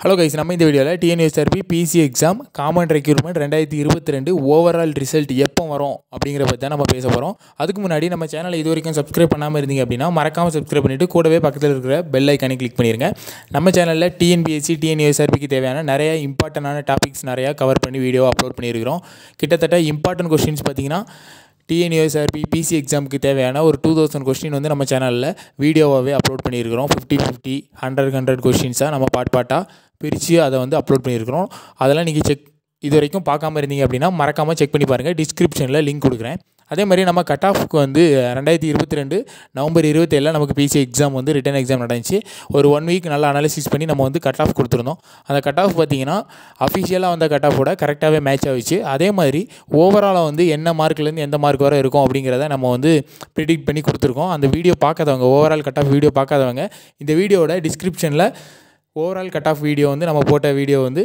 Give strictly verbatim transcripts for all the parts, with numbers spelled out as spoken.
Hello guys, நம்ம இந்த வீடியோவில் T N U S R B P C exam common requirement ரெண்டாயிரத்தி இருபத்தி ரெண்டு ஓவரால் ரிசல்ட் எப்போ வரும் அப்படிங்கிற பற்றி தான் நம்ம பேச போகிறோம். அதுக்கு முன்னாடி நம்ம சேனலை இது வரைக்கும் சப்ஸ்கிரைப் பண்ணாமல் இருந்தீங்க அப்படின்னா மறக்காமல் சப்ஸ்கிரைப் பண்ணிவிட்டு கூடவே பக்கத்தில் இருக்கிற பெல் ஐக்கானை கிளிக் பண்ணிடுங்க. நம்ம சேனலில் T N P S C T N U S R Bக்கு தேவையான நிறைய இம்பார்ட்டண்டான டாபிக்ஸ் நிறையா கவர் பண்ணி வீடியோ அப்லோட் பண்ணியிருக்கிறோம். கிட்டத்தட்ட இம்பார்ட்டன்ட் கொஸ்டின்ஸ் பார்த்தீங்கன்னா T N U S R B P C எக்ஸாமுக்கு தேவையான ஒரு டூ தௌசண்ட் கொஸ்டின் வந்து நம்ம சேனலில் வீடியோவாகவே அப்லோட் பண்ணியிருக்கிறோம். ஃபிஃப்டி ஃபிஃப்டி ஹண்ட்ரட் ஹண்ட்ரட் கொஸ்டின்ஸாக நம்ம பார்ட் பார்ட்டாக பிரித்து அதை வந்து அப்லோட் பண்ணியிருக்கிறோம். அதெல்லாம் நீங்கள் செக் இது வரைக்கும் பார்க்காம இருந்தீங்க அப்படின்னா மறக்காமல் செக் பண்ணி பாருங்கள். டிஸ்கிரிப்ஷனில் லிங்க் கொடுக்குறேன். அதே மாதிரி நம்ம கட் ஆஃப்க்கு வந்து ரெண்டாயிரத்தி இருபத்தி ரெண்டு நவம்பர் இருபத்தேழில் நமக்கு பிசி எக்ஸாம் வந்து ரிட்டன் எக்ஸாம் நடந்துச்சு. ஒரு ஒன் வீக் நல்லா அனாலிசிஸ் பண்ணி நம்ம வந்து கட் ஆஃப் கொடுத்துருந்தோம். அந்த கட் ஆஃப் பார்த்திங்கன்னா அஃபிஷியலாக வந்த கட் ஆஃபோட கரெக்டாகவே மேட்ச் ஆகிச்சு. அதே மாதிரி ஓவராலாக வந்து என்ன மார்க்லேருந்து எந்த மார்க் வரை இருக்கும் அப்படிங்கிறத நம்ம வந்து ப்ரிடிக்ட் பண்ணி கொடுத்துருக்கோம். அந்த வீடியோ பார்க்காதவங்க, ஓவரால் கட் ஆஃப் வீடியோ பார்க்காதவங்க, இந்த வீடியோட டிஸ்கிரிப்ஷனில் ஓவரால் கட் ஆஃப் வீடியோ வந்து நம்ம போட்ட வீடியோ வந்து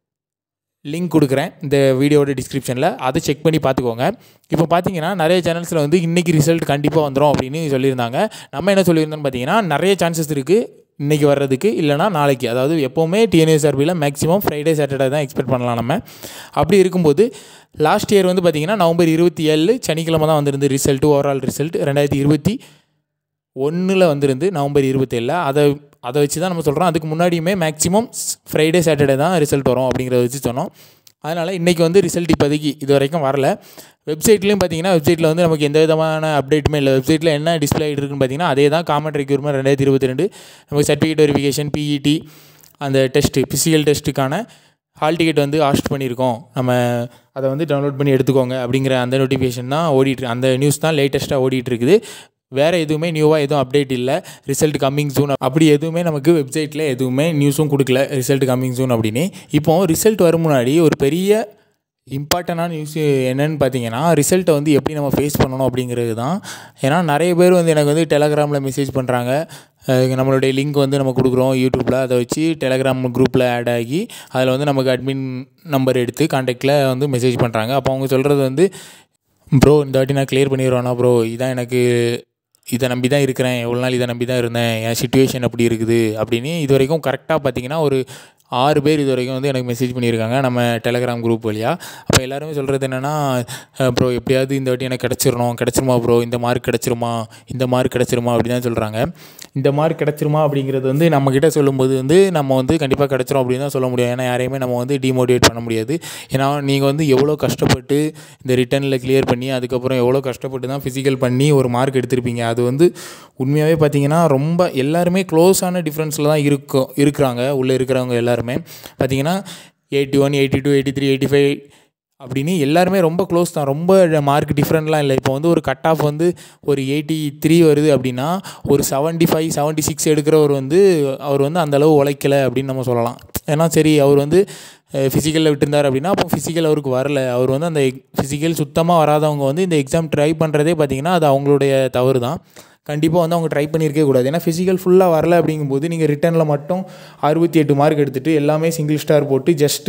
லிங்க் கொடுக்குறேன் இந்த வீடியோட டிஸ்கிரிப்ஷனில். அதை செக் பண்ணி பார்த்துக்கோங்க. இப்போ பார்த்தீங்கன்னா நிறைய சேனல்ஸில் வந்து இன்றைக்கி ரிசல்ட் கண்டிப்பாக வந்துடும் அப்படின்னு சொல்லியிருந்தாங்க. நம்ம என்ன சொல்லியிருந்தோம்னு பார்த்தீங்கன்னா நிறைய சான்சஸ் இருக்குது இன்றைக்கி வர்றதுக்கு, இல்லைனா நாளைக்கு. அதாவது எப்போவுமே T N U S R Bயில் மேக்ஸிமம் ஃப்ரைடே சாட்டர்டே தான் எக்ஸ்பெக்ட் பண்ணலாம் நம்ம. அப்படி இருக்கும்போது லாஸ்ட் இயர் வந்து பார்த்திங்கன்னா நவம்பர் இருபத்தி ஏழு சனிக்கிழமை தான் வந்திருந்து ரிசல்ட்டு, ஓவரால் ரிசல்ட் ரெண்டாயிரத்தி இருபத்தி ஒன்றில் வந்திருந்து நவம்பர் இருபத்தேழில். அதை அதை வச்சு தான் நம்ம சொல்கிறோம். அதுக்கு முன்னாடியுமே மேக்ஸிமம் ஃப்ரைடே சாட்டர்டே தான் ரிசல்ட் வரும் அப்படிங்கிறத வச்சு சொன்னோம். அதனால் இன்றைக்கி வந்து ரிசல்ட் இப்போதைக்கு இது வரைக்கும் வரல. வெப்சைட்லேயும் பார்த்தீங்கன்னா வெப்சைட்டில் வந்து நமக்கு எந்த விதமான அப்டேட்டுமே இல்லை. வெப்சைட்டில் என்ன டிஸ்பிளே ஆகிட்டு இருக்குன்னு பார்த்தீங்கன்னா அதே தான் காமன் ரெக்யூர்மெண்ட் ரெண்டாயிரத்தி இருபத்தி ரெண்டு நமக்கு certificate verification, P E T, அந்த டெஸ்ட்டு ஃபிசிக்கல் டெஸ்ட்டுக்கான ஹால் டிக்கெட் வந்து ஆஸ்ட் பண்ணியிருக்கோம், நம்ம அதை வந்து டவுன்லோட் பண்ணி எடுத்துக்கோங்க அப்படிங்கிற அந்த நோட்டிஃபிகேஷன் தான் ஓடிட்டு, அந்த நியூஸ் தான் லேட்டஸ்ட்டாக ஓடிட்டு இருக்குது. வேறு எதுவுமே நியூவாக எதுவும் அப்டேட் இல்லை. ரிசல்ட் கம்மிங் சூன் அப்படி எதுவுமே நமக்கு வெப்சைட்டில் எதுவுமே நியூஸும் கொடுக்கல ரிசல்ட் கம்மிங் சூன் அப்படின்னு. இப்போது ரிசல்ட் வரும் முன்னாடி ஒரு பெரிய இம்பார்ட்டண்டான நியூஸ் என்னென்னு பார்த்தீங்கன்னா ரிசல்ட்டை வந்து எப்படி நம்ம ஃபேஸ் பண்ணணும் அப்படிங்கிறது தான். ஏன்னா நிறைய பேர் வந்து எனக்கு வந்து டெலகிராமில் மெசேஜ் பண்ணுறாங்க. நம்மளுடைய லிங்க் வந்து நம்ம கொடுக்குறோம் யூடியூப்பில், அதை வச்சு டெலகிராம் குரூப்பில் ஆட் ஆகி அதில் வந்து நமக்கு அட்மின் நம்பர் எடுத்து கான்டாக்டில் வந்து மெசேஜ் பண்ணுறாங்க. அப்போ அவங்க சொல்கிறது வந்து, ப்ரோ இந்த வாட்டி நான் கிளியர் பண்ணிடுவேண்ணா ப்ரோ, இதான் எனக்கு இதை நம்பி தான் இருக்கிறேன், எவ்வளோ நாள் இதை நம்பி தான் இருந்தேன், என் சிச்சுவேஷன் அப்படி இருக்குது அப்படின்னு. இது வரைக்கும் கரெக்டாக பார்த்தீங்கன்னா ஒரு ஆறு பேர் இது வரைக்கும் வந்து எனக்கு மெசேஜ் பண்ணியிருக்காங்க நம்ம டெலகிராம் குரூப் வழியாக. அப்போ எல்லாருமே சொல்கிறது என்னென்னா, ப்ரோ எப்படியாவது இந்த வாட்டி எனக்கு கிடச்சிடணும், கிடச்சிருமா ப்ரோ, இந்த மார்க் கிடச்சிருமா, இந்த மார்க் கிடச்சிருமா அப்படி தான் சொல்கிறாங்க. இந்த மார்க் கிடச்சிருமா அப்படிங்கிறது வந்து நம்மக்கிட்ட சொல்லும்போது வந்து நம்ம வந்து கண்டிப்பாக கிடச்சிரும் அப்படின்னு தான் சொல்ல முடியும். ஏன்னா யாரையுமே நம்ம வந்து டிமோட்டிவேட் பண்ண முடியாது. ஏன்னா நீங்கள் வந்து எவ்வளோ கஷ்டப்பட்டு இந்த ரிட்டனில் கிளியர் பண்ணி அதுக்கப்புறம் எவ்வளோ கஷ்டப்பட்டு தான் ஃபிசிக்கல் பண்ணி ஒரு மார்க் எடுத்திருப்பீங்க. அது வந்து உண்மையாகவே பார்த்தீங்கன்னா ரொம்ப எல்லாருமே க்ளோஸான டிஃப்ரென்ஸில் தான் இருக்கும் இருக்கிறாங்க உள்ளே இருக்கிறவங்க எல்லாருமே. பார்த்தீங்கன்னா eighty one eighty two eighty three eighty five அப்படின்னு எல்லாருமே ரொம்ப க்ளோஸ் தான். ரொம்ப மார்க் டிஃப்ரெண்ட்லாம் இல்லை. இப்போ வந்து ஒரு கட் ஆஃப் வந்து ஒரு எயிட்டி த்ரீ வருது அப்படின்னா ஒரு செவன்ட்டி ஃபைவ் செவன்ட்டி சிக்ஸ் எடுக்கிறவர் வந்து அவர் வந்து அந்தளவு உழைக்கலை அப்படின்னு நம்ம சொல்லலாம். ஏன்னா சரி அவர் வந்து ஃபிசிக்கலில் விட்டுருந்தார் அப்படின்னா அப்போ ஃபிசிக்கல் அவருக்கு வரல. அவர் வந்து அந்த ஃபிசிக்கல் சுத்தமாக வராதவங்க வந்து இந்த எக்ஸாம் ட்ரை பண்ணுறதே பார்த்திங்கன்னா அது அவங்களுடைய தவறு தான். கண்டிப்பாக வந்து அவங்க ட்ரை பண்ணியிருக்கே கூடாது. ஏன்னா ஃபிசிக்கல் ஃபுல்லாக வரல அப்படிங்கும்போது நீங்கள் ரிட்டனில் மட்டும் அறுபத்தி எட்டு மார்க் எடுத்துகிட்டு எல்லாமே சிங்கிள் ஸ்டார் போட்டு ஜஸ்ட்டு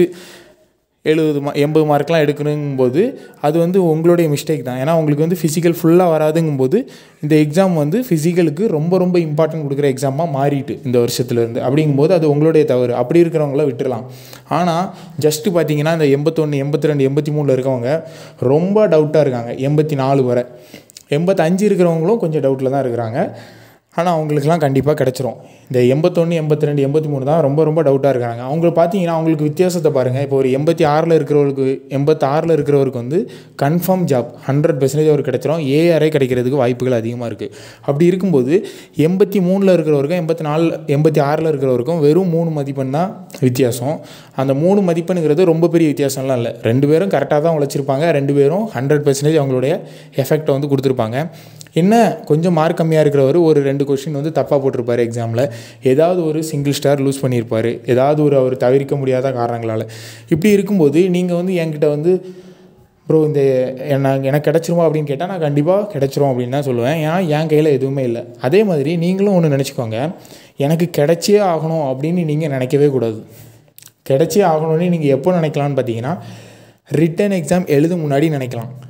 எழுபது மா எண்பது மார்க்லாம் எடுக்கணுங்கும்போது அது வந்து உங்களுடைய மிஸ்டேக் தான். ஏன்னா உங்களுக்கு வந்து ஃபிசிக்கல் ஃபுல்லாக வராதுங்கும்போது இந்த எக்ஸாம் வந்து ஃபிசிக்கலுக்கு ரொம்ப ரொம்ப இம்பார்ட்டன்ட் கொடுக்குற எக்ஸாமாக மாறிட்டு இந்த வருஷத்துலேருந்து. அப்படிங்கும்போது அது உங்களுடைய தவறு. அப்படி இருக்கிறவங்கள விட்டுடலாம். ஆனால் ஜஸ்ட்டு பார்த்தீங்கன்னா இந்த எண்பத்தொன்று எண்பத்தி ரெண்டு எண்பத்தி மூணில் இருக்கவங்க ரொம்ப டவுட்டாக இருக்காங்க. எண்பத்தி நாலு வரை எண்பத்தஞ்சு இருக்கிறவங்களும் கொஞ்சம் டவுட்டில் தான் இருக்கிறாங்க. ஆனால் அவங்களுக்குலாம் கண்டிப்பாக கிடச்சிரும். இந்த எண்பத்தொன்று எண்பத்தி ரெண்டு எண்பத்தி மூணு தான் ரொம்ப ரொம்ப டவுட்டாக இருக்காங்க. அவங்கள பார்த்தீங்கன்னா அவங்களுக்கு வித்தியாசத்தை பாருங்கள். இப்போ ஒரு எண்பத்தி ஆறில் இருக்கிறவருக்கு எண்பத்தாறில் இருக்கிறவருக்கு வந்து கன்ஃபார்ம் ஜாப் ஹண்ட்ரட் பெர்சன்டேஜ் அவருக்கு கிடச்சிரும். ஏஆரே கிடைக்கிறதுக்கு வாய்ப்புகள் அதிகமாக இருக்குது. அப்படி இருக்கும்போது எண்பத்தி மூணில் இருக்கிறவருக்கும் எண்பத்தி நாலு எண்பத்தி ஆறில் இருக்கிறவருக்கும் வெறும் மூணு மதிப்பெண் தான் வித்தியாசம். அந்த மூணு மதிப்பெண்ணுங்கிறது ரொம்ப பெரிய வித்தியாசம்லாம் இல்லை. ரெண்டு பேரும் கரெக்டாக தான் உழைச்சிருப்பாங்க. ரெண்டு பேரும் ஹண்ட்ரட் பெர்சன்டேஜ் அவங்களுடைய எஃபெக்டை வந்து கொடுத்துருப்பாங்க. என்ன கொஞ்சம் மார்க் கம்மியாக இருக்கிறவர் ஒரு ரெண்டு கொஸ்டின் வந்து தப்பாக போட்டிருப்பார் எக்ஸாமில், ஏதாவது ஒரு சிங்கிள் ஸ்டார் லூஸ் பண்ணியிருப்பார், ஏதாவது ஒரு அவர் தவிர்க்க முடியாத காரணங்களால். இப்படி இருக்கும்போது நீங்கள் வந்து என்கிட்ட வந்து ப்ரோ இந்த என்ன எனக்கு கிடச்சிருமா அப்படின்னு கேட்டால் நான் கண்டிப்பாக கிடச்சிரும் அப்படின்னு தான் சொல்லுவேன். ஏன்னா என் கையில் எதுவுமே இல்லை. அதே மாதிரி நீங்களும் ஒன்று நினச்சிக்கோங்க, எனக்கு கிடச்சே ஆகணும் அப்படின்னு நீங்கள் நினைக்கவே கூடாது. கிடச்சே ஆகணும்னு நீங்கள் எப்போ நினைக்கலான்னு பார்த்தீங்கன்னா ரிட்டன் எக்ஸாம் எழுத முன்னாடி நினைக்கலாம்.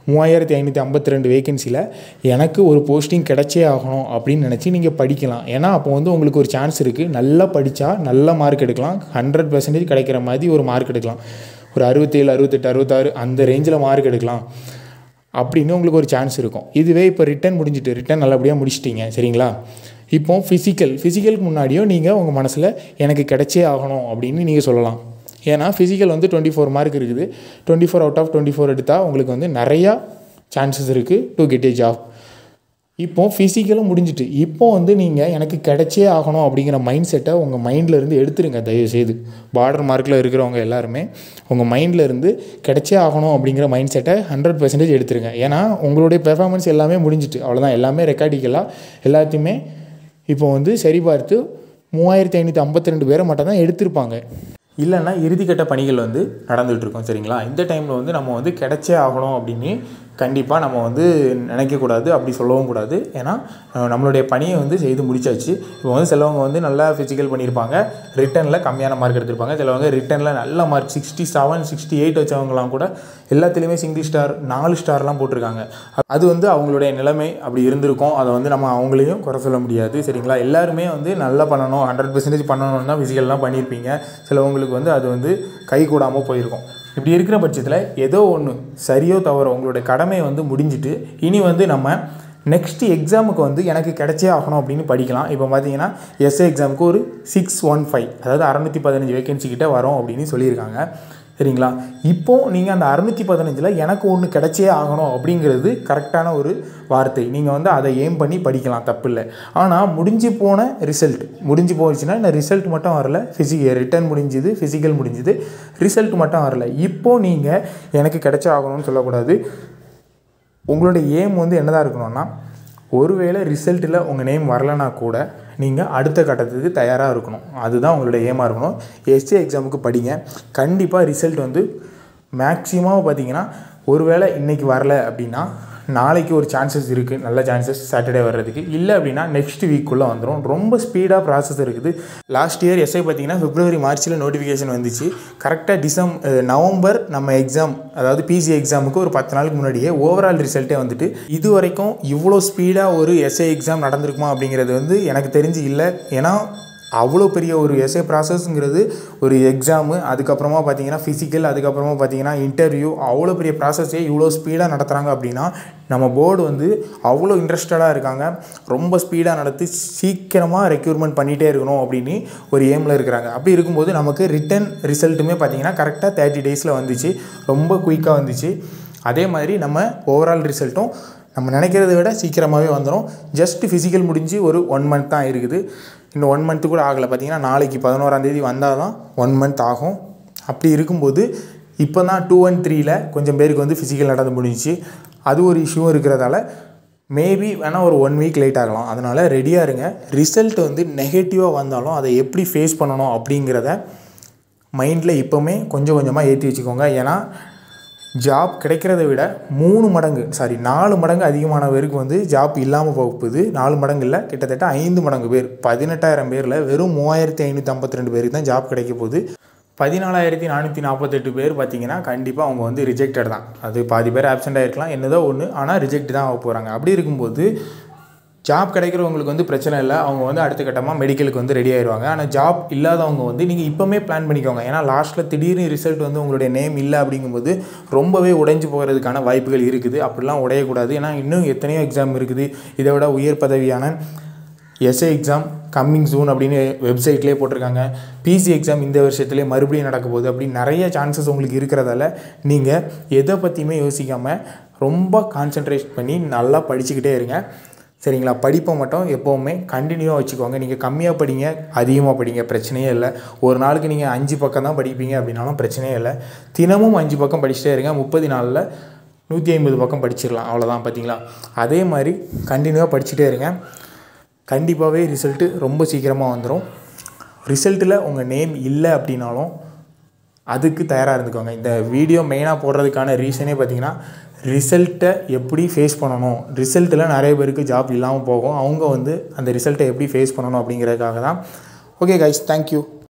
மூவாயிரத்தி ஐநூற்றி ஐம்பத்தி ரெண்டு வேகன்சியில் எனக்கு ஒரு போஸ்டிங் கிடைச்சே ஆகணும் அப்படின்னு நினச்சி நீங்கள் படிக்கலாம். ஏன்னா அப்போ வந்து உங்களுக்கு ஒரு சான்ஸ் இருக்குது. நல்லா படித்தா நல்ல மார்க் எடுக்கலாம். ஹண்ட்ரட் பர்சன்டேஜ் கிடைக்கிற மாதிரி ஒரு மார்க் எடுக்கலாம். ஒரு அறுபத்தேழு அறுபத்தெட்டு அறுபத்தாறு அந்த ரேஞ்சில் மார்க் எடுக்கலாம் அப்படின்னு உங்களுக்கு ஒரு சான்ஸ் இருக்கும். இதுவே இப்போ ரிட்டன் முடிஞ்சிட்டு ரிட்டன் நல்லபடியாக முடிச்சிட்டிங்க சரிங்களா. இப்போ ஃபிசிக்கல் ஃபிசிக்கலுக்கு முன்னாடியும் நீங்கள் உங்கள் மனசில் எனக்கு கிடைச்சே ஆகணும் அப்படின்னு நீங்கள் சொல்லலாம். ஏன்னா ஃபிசிக்கல் வந்து டுவெண்ட்டி ஃபோர் மார்க் இருக்குது. Twenty four out of twenty four எடுத்தால் உங்களுக்கு வந்து நிறையா சான்சஸ் இருக்குது டு கெட் ஏ ஜாப். இப்போது ஃபிசிக்கலும் முடிஞ்சிட்டு இப்போ வந்து நீங்கள் எனக்கு கிடைச்சே ஆகணும் அப்படிங்கிற மைண்ட் செட்டை உங்கள் மைண்டில் இருந்து எடுத்துருங்க தயவுசெய்து. பார்டர் மார்க்கில் இருக்கிறவங்க எல்லாருமே உங்கள் மைண்டில் இருந்து கிடைச்சே ஆகணும் அப்படிங்கிற மைண்ட் செட்டை ஹண்ட்ரட் பர்சன்டேஜ் எடுத்துருங்க. ஏன்னா உங்களுடைய பெர்ஃபார்மன்ஸ் எல்லாமே முடிஞ்சிட்டு அவ்வளோதான். எல்லாமே ரெக்கார்டிக்கலாக எல்லாத்தையுமே இப்போ வந்து சரி பார்த்து மூவாயிரத்தி ஐநூற்றி ஐம்பத்தி ரெண்டு பேரை மட்டும் தான் எடுத்திருப்பாங்க. இல்லைன்னா இறுதிக்கட்ட பணிகள் வந்து நடந்துகிட்ருக்கோம் சரிங்களா. இந்த டைமில் வந்து நம்ம வந்து கிடைச்சே ஆகணும் அப்படின்னு கண்டிப்பாக நம்ம வந்து நினைக்கக்கூடாது, அப்படி சொல்லவும் கூடாது. ஏன்னா நம்மளுடைய பணியை வந்து செய்து முடிச்சாச்சு. இப்போ வந்து சிலவங்க வந்து நல்லா ஃபிசிக்கல் பண்ணியிருப்பாங்க, ரிட்டனில் கம்மியான மார்க் எடுத்திருப்பாங்க. சிலவங்க ரிட்டனில் நல்ல mark sixty seven sixty eight வச்சவங்களாம் கூட எல்லாத்துலேயுமே சிங்கிள் ஸ்டார் நாலு ஸ்டார்லாம் போட்டிருக்காங்க. அது வந்து அவங்களுடைய நிலைமை அப்படி இருந்திருக்கும். அதை வந்து நம்ம அவங்களையும் குறை சொல்ல முடியாது சரிங்களா. எல்லாருமே வந்து நல்லா பண்ணணும், ஹண்ட்ரட் பர்சன்டேஜ் பண்ணணும்னு தான் ஃபிசிக்கல்லாம் பண்ணியிருப்பீங்க. சிலவங்களுக்கு வந்து அது வந்து கை கூடாமல் போயிருக்கும். இப்படி இருக்கிற பட்சத்தில் ஏதோ ஒன்று சரியோ தவறோ உங்களுடைய கடமை வந்து முடிஞ்சிட்டு இனி வந்து நம்ம நெக்ஸ்ட்டு எக்ஸாமுக்கு வந்து எனக்கு கிடைச்சே ஆகணும் அப்படின்னு படிக்கலாம். இப்போ பார்த்தீங்கன்னா எஸ்ஏ எக்ஸாமுக்கு ஒரு சிக்ஸ் ஒன் ஃபைவ் அதாவது அறநூற்றி பதினஞ்சு வேகன்சி கிட்டே வரும் அப்படின்னு சொல்லியிருக்காங்க சரிங்களா. இப்போது நீங்கள் அந்த அறுநூற்றி பதினஞ்சில் எனக்கு ஒன்று கிடைச்சே ஆகணும் அப்படிங்கிறது கரெக்டான ஒரு வார்த்தை. நீங்கள் வந்து அதை எய்ம் பண்ணி படிக்கலாம், தப்பு இல்லை. ஆனால் முடிஞ்சு போன ரிசல்ட் முடிஞ்சு போச்சுன்னா இந்த ரிசல்ட் மட்டும் வரல. ஃபிசிக்கல் ரிட்டன் முடிஞ்சுது, ஃபிசிக்கல் முடிஞ்சுது, ரிசல்ட் மட்டும் வரல. இப்போது நீங்கள் எனக்கு கிடைச்சே ஆகணும்னு சொல்லக்கூடாது. உங்களுடைய எய்ம் வந்து என்னதான் இருக்கணும்னா, ஒருவேளை ரிசல்ட்டில் உங்கள் நேம் வரலைன்னா கூட நீங்கள் அடுத்த கட்டத்துக்கு தயாராக இருக்கணும். அதுதான் உங்களுடைய எய்மாக இருக்கணும். எஸ்ஏ எக்ஸாமுக்கு படிங்க. கண்டிப்பாக ரிசல்ட் வந்து மேக்ஸிமம் பார்த்திங்கன்னா ஒருவேளை இன்றைக்கி வரல அப்படின்னா நாளைக்கு ஒரு சான்சஸ் இருக்குது, நல்ல சான்சஸ் சாட்டர்டே வர்றதுக்கு. இல்லை அப்படின்னா நெக்ஸ்ட் வீக்குள்ளே வந்துடும். ரொம்ப ஸ்பீடாக ப்ராசஸ் இருக்குது. லாஸ்ட் இயர் எஸ்ஐ பார்த்திங்கன்னா பிப்ரவரி மார்ச்சில் நோட்டிஃபிகேஷன் வந்துச்சு. கரெக்டாக டிசம்பர் நவம்பர் நம்ம எக்ஸாம் அதாவது பிசி எக்ஸாமுக்கு ஒரு பத்து நாளுக்கு முன்னாடியே ஓவரால் ரிசல்ட்டே வந்துட்டு இது வரைக்கும் இவ்வளோ ஸ்பீடாக ஒரு எஸ்ஐ எக்ஸாம் நடந்திருக்குமா அப்படிங்கிறது வந்து எனக்கு தெரிஞ்சு இல்லை. ஏன்னா அவ்வளோ பெரிய ஒரு எஸ்ஏ ப்ராசஸ்ங்கிறது ஒரு எக்ஸாமு, அதுக்கப்புறமா பார்த்தீங்கன்னா ஃபிசிக்கல், அதுக்கப்புறமா பார்த்தீங்கன்னா இன்டர்வியூ, அவ்வளோ பெரிய ப்ராசஸே இவ்வளோ ஸ்பீடாக நடத்துகிறாங்க அப்படின்னா நம்ம போர்டு வந்து அவ்வளோ இன்ட்ரெஸ்டடாக இருக்காங்க. ரொம்ப ஸ்பீடாக நடத்தி சீக்கிரமாக ரெக்யூர்மெண்ட் பண்ணிகிட்டே இருக்கணும் அப்படின்னு ஒரு எய்மில் இருக்கிறாங்க. அப்படி இருக்கும்போது நமக்கு ரிட்டன் ரிசல்ட்டுமே பார்த்திங்கன்னா கரெக்டாக தேர்ட்டி டேஸில் வந்துச்சு, ரொம்ப குயிக்காக வந்துச்சு. அதே மாதிரி நம்ம ஓவரால் ரிசல்ட்டும் நம்ம நினைக்கிறத விட சீக்கிரமாகவே வந்துடும். ஜஸ்ட் ஃபிசிக்கல் முடிஞ்சு ஒரு ஒன் மந்த் தான் இருக்குது. இன்னும் ஒன் மந்த்து கூட ஆகலை. பார்த்திங்கன்னா நாளைக்கு பதினோராந்தேதி வந்தால் தான் ஒன் மந்த் ஆகும். அப்படி இருக்கும்போது இப்போ தான் டூ அண்ட் த்ரீயில் கொஞ்சம் பேருக்கு வந்து ஃபிசிக்கல் நடந்து முடிஞ்சிச்சு. அது ஒரு இஷ்யூவும் இருக்கிறதால மேபி வேணால் ஒரு ஒன் வீக் லேட் ஆகலாம். அதனால் ரெடியாக இருங்க. ரிசல்ட் வந்து நெகட்டிவாக வந்தாலும் அதை எப்படி ஃபேஸ் பண்ணணும் அப்படிங்கிறத மைண்டில் இப்போவுமே கொஞ்சம் கொஞ்சமாக ஏற்றி வச்சுக்கோங்க. ஏன்னா ஜாப் கிடைக்கிறத விட மூணு மடங்கு சாரி நாலு மடங்கு அதிகமான பேருக்கு வந்து ஜாப் இல்லாமல் போகுது. நாலு மடங்கு இல்லை, கிட்டத்தட்ட ஐந்து மடங்கு பேர், பதினெட்டாயிரம் பேரில் வெறும் மூவாயிரத்தி ஐநூற்றி ஐம்பத்தி ரெண்டு பேருக்கு தான் ஜாப் கிடைக்க போகுது. பதினாலாயிரத்தி நானூற்றி நாற்பத்தெட்டு பேர் பார்த்திங்கன்னா கண்டிப்பாக அவங்க வந்து ரிஜெக்டட் தான். அது பாதி பேர் ஆப்சென்ட் ஆகிருக்கலாம், என்னதோ ஒன்று, ஆனால் ரிஜெக்ட் தான் ஆக போகிறாங்க. அப்படி இருக்கும்போது ஜாப் கிடைக்கிறவங்களுக்கு வந்து பிரச்சனை இல்லை, அவங்க வந்து அடுத்த கட்டமாக மெடிக்கலுக்கு வந்து ரெடி ஆயிடுவாங்க. ஆனால் ஜாப் இல்லாதவங்க வந்து நீங்கள் இப்போவுமே பிளான் பண்ணிக்கோங்க. ஏன்னா லாஸ்ட்டில் திடீர்னு ரிசல்ட் வந்து உங்களுடைய நேம் இல்லை அப்படிங்கும்போது ரொம்பவே உடைஞ்சு போகிறதுக்கான வாய்ப்புகள் இருக்குது. அப்படிலாம் உடையக்கூடாது. ஏன்னா இன்னும் எத்தனையோ எக்ஸாம் இருக்குது. இதை விட உயர் பதவியான எஸ்ஏ எக்ஸாம் கம்மிங் ஜூன் அப்படின்னு வெப்சைட்லேயே போட்டிருக்காங்க. பிசி எக்ஸாம் இந்த வருஷத்துலேயே மறுபடியும் நடக்க போகுது. அப்படின்னு நிறைய சான்சஸ் உங்களுக்கு இருக்கிறதால நீங்கள் எதை பற்றியுமே யோசிக்காமல் ரொம்ப கான்சென்ட்ரேட் பண்ணி நல்லா படிச்சுக்கிட்டே இருங்க சரிங்களா. படிப்பை மட்டும் எப்போவுமே கண்டினியூவாக வச்சுக்கோங்க. நீங்கள் கம்மியாக படிங்க, அதிகமாக படிங்க, பிரச்சனையே இல்லை. ஒரு நாளுக்கு நீங்கள் அஞ்சு பக்கம் தான் படிப்பீங்க அப்படின்னாலும் பிரச்சனையே இல்லை. தினமும் அஞ்சு பக்கம் படிச்சுட்டே இருங்க. முப்பது நாளில் நூற்றி ஐம்பது பக்கம் படிச்சிடலாம், அவ்வளோதான். பார்த்தீங்களா, அதே மாதிரி கண்டினியூவாக படிச்சுட்டே இருங்க. கண்டிப்பாகவே ரிசல்ட்டு ரொம்ப சீக்கிரமாக வந்துடும். ரிசல்ட்டில் உங்கள் நேம் இல்லை அப்படின்னாலும் அதுக்கு தயாராக இருந்துக்கோங்க. இந்த வீடியோ மெயினாக போடுறதுக்கான ரீசனே பார்த்திங்கன்னா ரிசல்ட்டை எப்படி ஃபேஸ் பண்ணணும், ரிசல்ட்டில் நிறைய பேருக்கு ஜாப் இல்லாமல் போகும், அவங்க வந்து அந்த ரிசல்ட்டை எப்படி ஃபேஸ் பண்ணணும் அப்படிங்கிறதுக்காக தான். Okay guys, thank you.